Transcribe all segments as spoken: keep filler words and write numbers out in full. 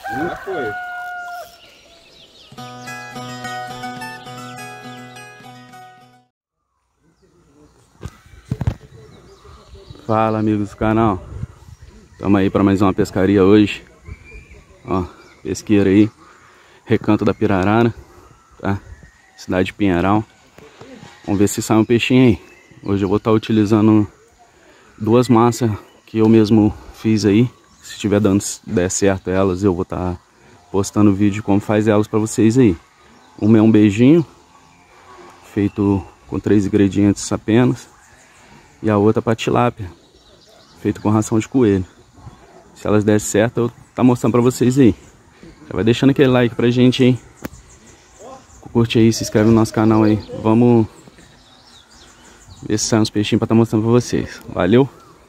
Já foi. Fala, amigos do canal. Estamos aí para mais uma pescaria hoje. Ó, pesqueira aí, Recanto da Pirarara, tá? Cidade de Pinheiral. Vamos ver se sai um peixinho aí. Hoje eu vou estar utilizando duas massas que eu mesmo fiz aí. Se tiver dando der certo elas, eu vou estar postando vídeo como faz elas para vocês aí. Uma é um beijinho, feito com três ingredientes apenas. E a outra para tilápia, feito com ração de coelho. Se elas der certo, eu tá mostrando para vocês aí. Já vai deixando aquele like pra gente aí. Curte aí, se inscreve no nosso canal aí. Vamos ver se sai uns peixinhos pra estar mostrando pra vocês. Valeu!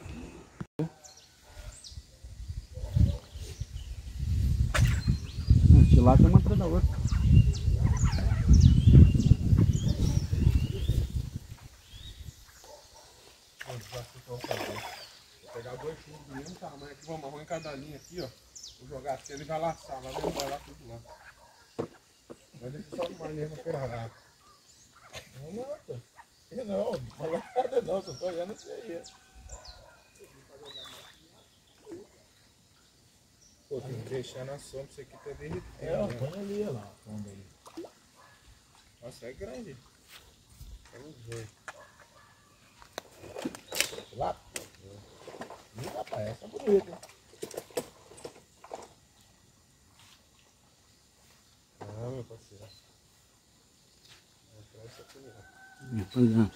Tilápia é uma atrás da outra. Vou pegar dois churros do mesmo tamanho aqui, vou amarrar em cada linha aqui, ó. Vou jogar assim, ele vai laçar, vai embalar tudo lá. Mas deixa eu só uma linha pra pegar. Não, não, não, não fala nada não, só tô olhando isso aí. Pô, tem que deixar na sombra, isso aqui tá derretendo. É, ó, põe ali, ó lá, a sombra aí. Nossa, é grande. Vamos ver. Lá. Ih, rapaz, essa é bonita, hein? Ah, meu parceiro. Essa aqui, ó. Rapaziada,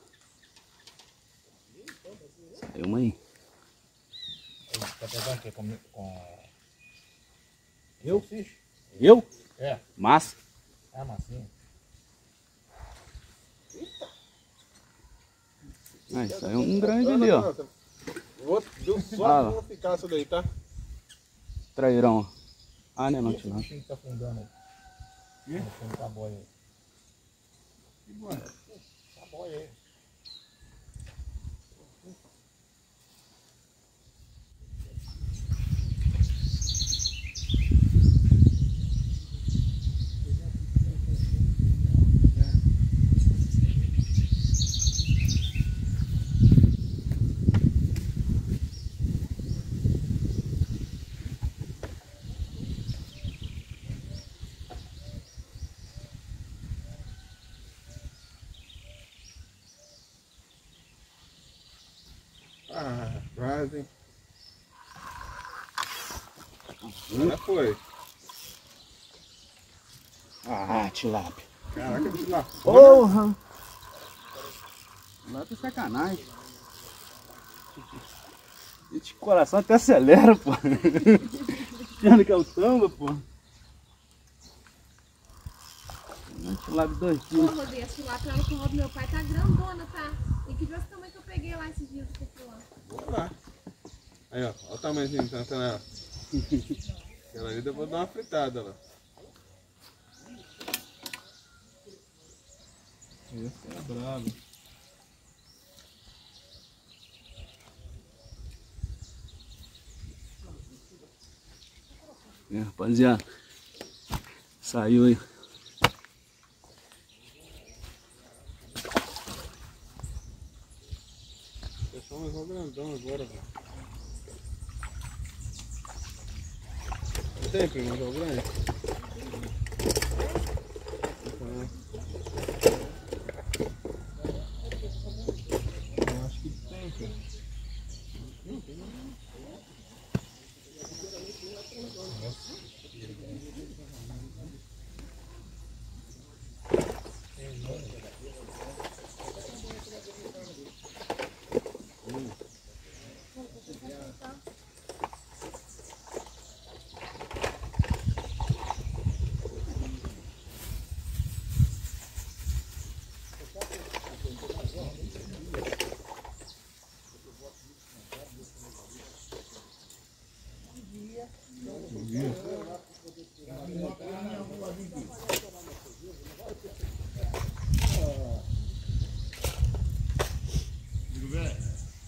saiu uma aí. Tá pegando o quê? Com... com... Eu? Eu? É. Massa. É a massinha. Ah, isso aí é um grande ali, ó. Vou, deu só Ah, pra não ficar isso daí, tá? Trairão. Ah, né, não, Esse não. bichinho que tá afundando aí. Ih? Tá boia aí. Que boia? Tá boia aí. Ah, quase. Já foi. Ah, tilápia. Caraca, que lá. Porra! Tilápia é sacanagem. Esse coração até acelera, pô. Achando que é o samba, pô. Tilápia dois Pô, quilos. Rodrigo, a tilápia lá no corral do meu pai tá grandona, tá? E que esse tamanho que eu peguei lá esses dias que eu fui lá. Vamos lá. Aí, ó. Olha o tamanhozinho que tá tendo ela. Aquela ali depois dá uma fritada lá. Esse é brabo. É, rapaziada. Saiu aí. Fechou um anzol grandão agora, velho. Não tem, primo, anzol grande? Então, eu acho que tem, cara. Não, tem não. Nossa.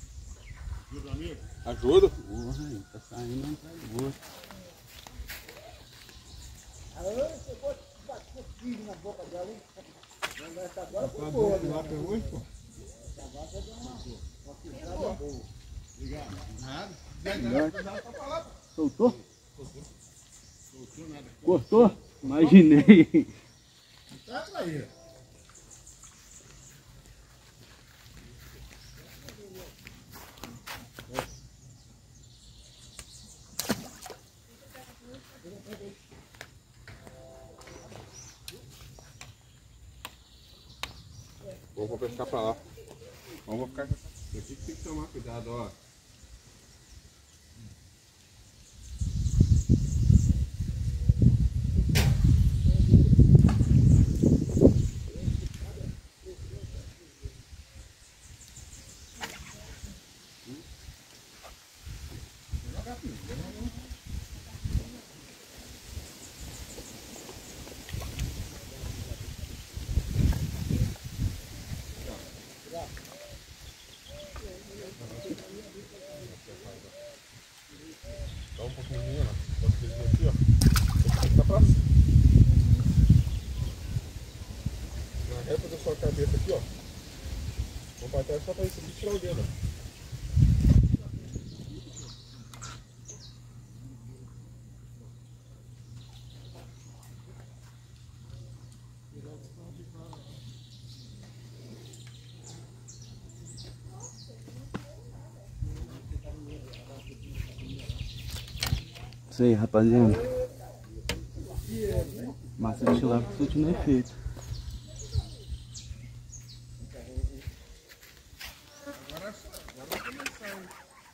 Ajuda? Porra, tá saindo um atrás do outro. Tá doido lá até hoje, pô? Soltou? Cortou? Imaginei. Tá aí. Vou pescar pra lá. Vamos ficar aqui que tem que tomar cuidado, ó. Dá um pouquinho, ó. Pode fazer aqui, ó. Tá pra cima. Na reta da sua cabeça aqui, ó. Vamos pra trás só pra isso aqui tirar o dedo, ó. Isso aí, rapaziada. Massa de tilápia surtindo efeito. Agora, agora vai começar, hein?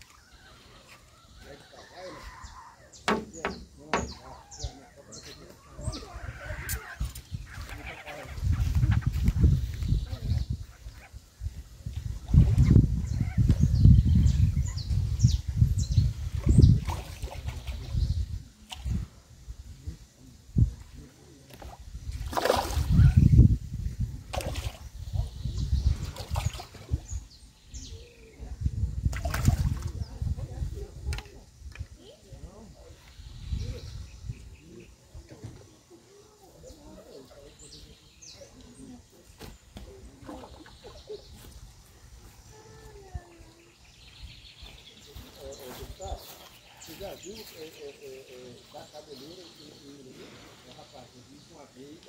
Você já viu é, é, é, é, da cabeleira e o rapaz, eu vi uma vez.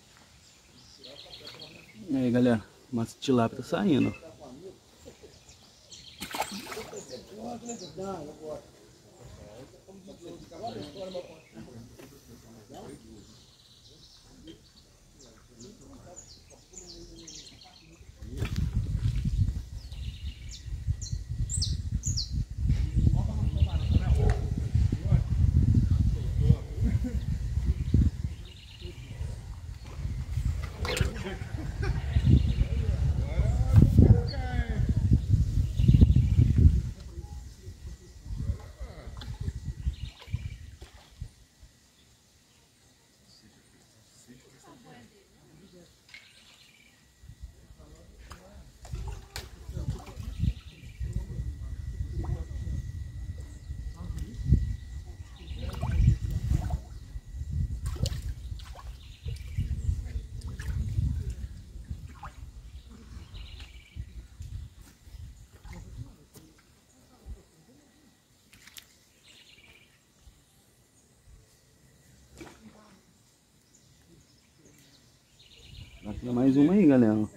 E aí, galera, massa de tilápia tá saindo. Vai ter mais uma aí, galera.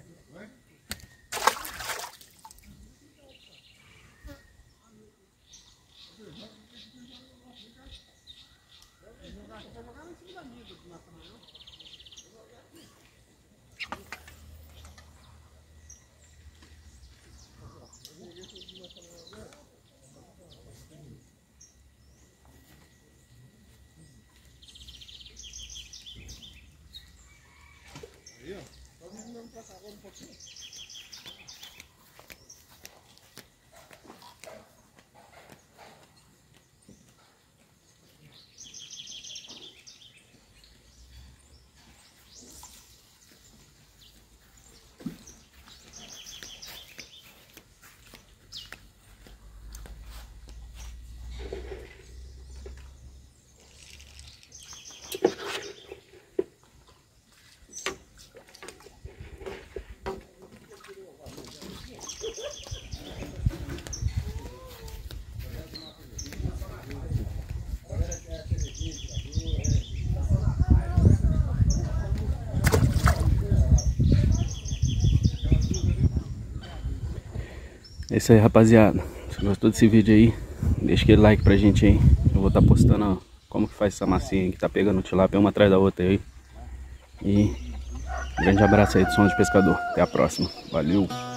Aí, ó. Só vim mesmo pra cá agora um pouquinho. É isso aí, rapaziada. Se gostou desse vídeo aí, deixa aquele like pra gente aí. Eu vou estar postando ó, como que faz essa massinha aí, que tá pegando tilápia uma atrás da outra aí. E um grande abraço aí do Som de Pescador. Até a próxima. Valeu!